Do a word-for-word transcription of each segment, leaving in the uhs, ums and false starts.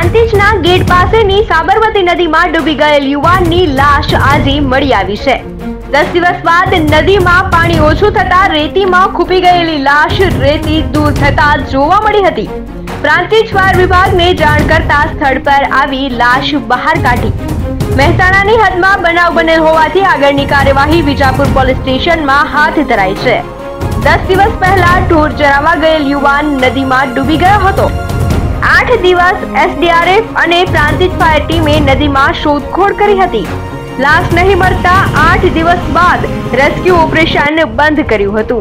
પ્રાંતિજના gate પાસેની સાબરમતી નદીમાં ડૂબી ગયેલ યુવાનની લાશ આજે મળી આવી છે। દસ દિવસ બાદ નદીમાં પાણી ઓછું થતા રેતીમાં ખૂપી ગયેલી લાશ રેતી દૂર થતા જોવા મળી હતી। પ્રાંતિજ ફાયર વિભાગને જાણ કરતા સ્થળ પર આવી લાશ બહાર કાઢી। મહેસાણાની હદમાં બનાવ બનેલ હોવાથી આગળની કાર્યવાહી વિજાપુર પોલીસ સ્ટેશનમાં હાથ ધરાઈ છે। દસ દિવસ પહેલા ઢોર ચરાવવા ગયેલ યુવાન નદીમાં ડૂબી ગયો હતો। આઠ દિવસ એસડીઆરએફ અને પ્રાંતિજ ફાયર ટીમે નદીમાં શોધખોળ કરી હતી। લાશ નહીં મળતા આઠ દિવસ બાદ રેસ્ક્યુ ઓપરેશન બંધ કર્યું હતું।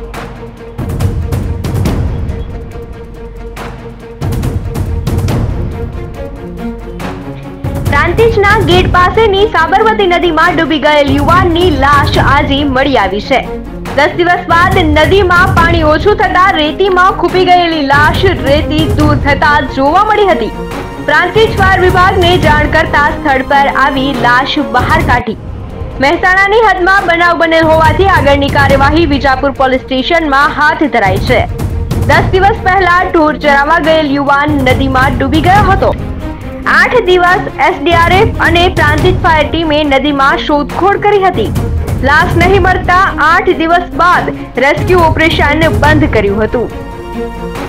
પ્રાંતિજના ગેટ પાસેની સાબરમતી નદીમાં ડૂબી ગયેલ યુવાનની લાશ આજે મળી આવી છે। દસ દિવસ બાદ નદીમાં પાણી ઓછું થતા રેતીમાં ખૂપી ગયેલી લાશ રેતી દૂર થતા જોવા મળી હતી। પ્રાંતિજ ફાયર વિભાગને જાણ કરતા સ્થળ પર આવી લાશ બહાર કાઢી। મહેસાણાની હદમાં બનાવ બનેલ હોવાથી આગળની કાર્યવાહી વિજાપુર પોલીસ સ્ટેશનમાં હાથ ધરાઈ છે। દસ દિવસ પહેલા ઢોર ચરાવવા ગયેલ યુવાન નદીમાં ડૂબી ગયો હતો। આઠ દિવસ એસડીઆરએફ અને પ્રાંતિજ ફાયર ટીમે નદીમાં શોધખોળ કરી હતી। લાશ નહીં મળતા આઠ દિવસ બાદ રેસ્ક્યુ ઓપરેશન બંધ કર્યું હતું।